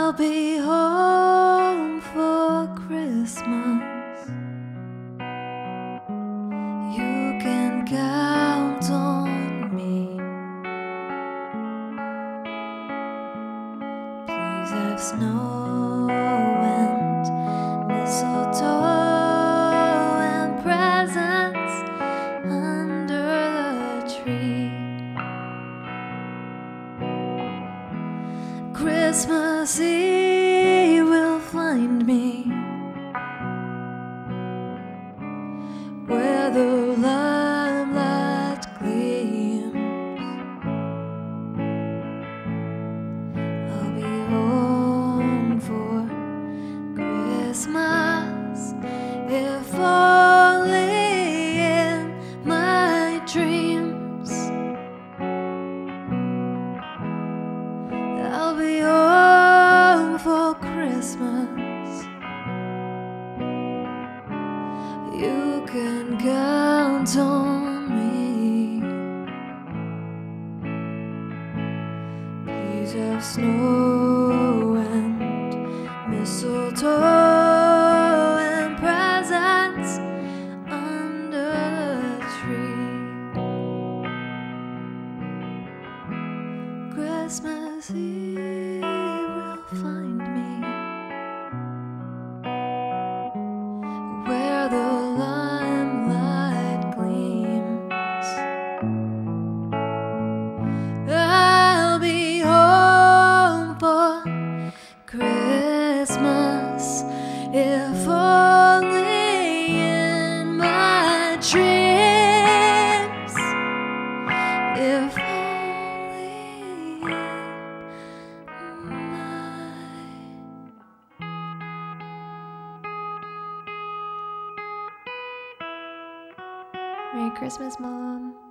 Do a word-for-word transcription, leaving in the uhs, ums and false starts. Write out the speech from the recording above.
I'll be home for Christmas. You can count on me. Please have snow and mistletoe and presents under the tree. Christmas Eve will find me where the limelight gleams. I'll be home for Christmas, if only in my dreams. I'll be home for Christmas. You can count on me. Please have snow and mistletoe and presents under the tree. Christmas Eve will find me where the limelight gleams. I'll be home for Christmas, if only in my dreams. If only in my... Merry Christmas, Mom.